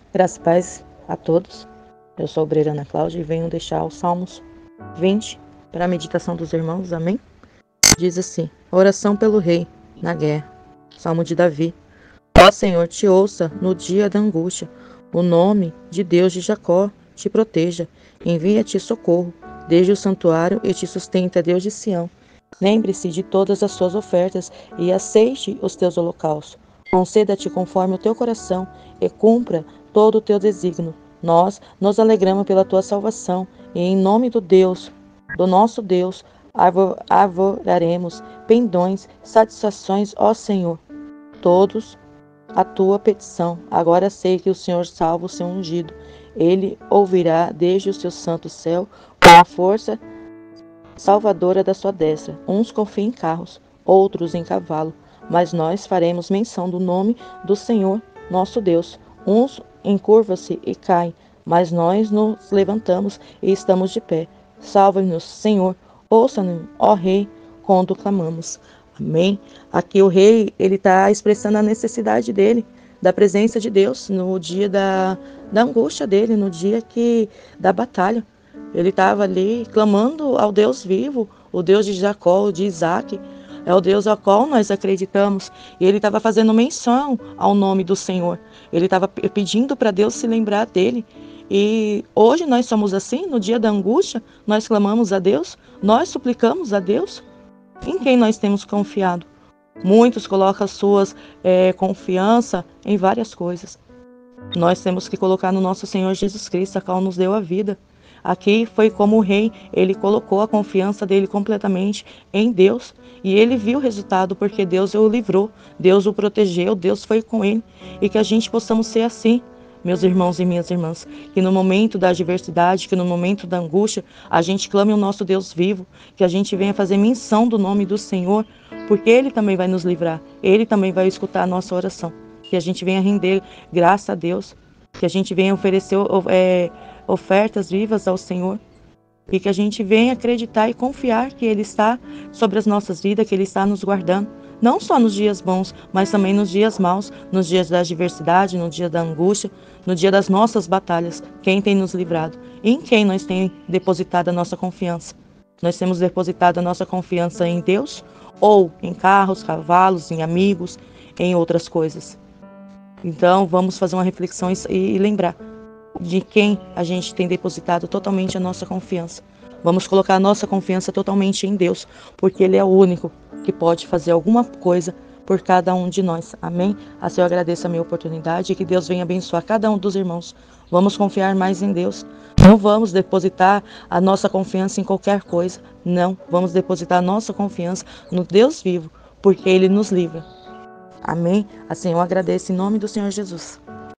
Graças e paz a todos. Eu sou a obreira Ana Cláudia e venho deixar os Salmos 20 para a meditação dos irmãos. Amém? Diz assim: oração pelo rei na guerra. Salmo de Davi. Ó Senhor, te ouça no dia da angústia. O nome de Deus de Jacó te proteja. Envia-te socorro desde o santuário e te sustenta, Deus de Sião. Lembre-se de todas as suas ofertas e aceite os teus holocaustos. Conceda-te conforme o teu coração e cumpra todo o teu desígnio. Nós nos alegramos pela tua salvação e em nome do nosso Deus, arvoraremos pendões, satisfações, ó Senhor, todos a tua petição. Agora sei que o Senhor salva o seu ungido. Ele ouvirá desde o seu santo céu com a força salvadora da sua destra. Uns confiam em carros, outros em cavalo, mas nós faremos menção do nome do Senhor, nosso Deus. Uns encurvam-se e caem, mas nós nos levantamos e estamos de pé. Salva-nos, Senhor, ouça-nos, ó Rei, quando clamamos. Amém? Aqui o rei, ele está expressando a necessidade dele, da presença de Deus, no dia da angústia dele, no dia da batalha. Ele estava ali clamando ao Deus vivo, o Deus de Jacó, de Isaac, é o Deus ao qual nós acreditamos. E ele estava fazendo menção ao nome do Senhor. Ele estava pedindo para Deus se lembrar dele. E hoje nós somos assim, no dia da angústia, nós clamamos a Deus, nós suplicamos a Deus. Em quem nós temos confiado? Muitos colocam a sua confiança em várias coisas. Nós temos que colocar no nosso Senhor Jesus Cristo, a qual nos deu a vida. Aqui foi como o rei, ele colocou a confiança dele completamente em Deus. E ele viu o resultado, porque Deus o livrou, Deus o protegeu, Deus foi com ele. E que a gente possamos ser assim, meus irmãos e minhas irmãs, que no momento da adversidade, que no momento da angústia, a gente clame o nosso Deus vivo, que a gente venha fazer menção do nome do Senhor, porque Ele também vai nos livrar, Ele também vai escutar a nossa oração, que a gente venha render graça a Deus, que a gente venha oferecer ofertas vivas ao Senhor, e que a gente venha acreditar e confiar que Ele está sobre as nossas vidas, que Ele está nos guardando, não só nos dias bons, mas também nos dias maus, nos dias da adversidade, no dia da angústia, no dia das nossas batalhas. Quem tem nos livrado? Em quem nós temos depositado a nossa confiança? Nós temos depositado a nossa confiança em Deus ou em carros, cavalos, em amigos, em outras coisas? Então vamos fazer uma reflexão e lembrar de quem a gente tem depositado totalmente a nossa confiança. Vamos colocar a nossa confiança totalmente em Deus, porque Ele é o único que pode fazer alguma coisa por cada um de nós. Amém? Assim eu agradeço a minha oportunidade e que Deus venha abençoar cada um dos irmãos. Vamos confiar mais em Deus. Não vamos depositar a nossa confiança em qualquer coisa. Não, vamos depositar a nossa confiança no Deus vivo, porque Ele nos livra. Amém? Assim eu agradeço em nome do Senhor Jesus.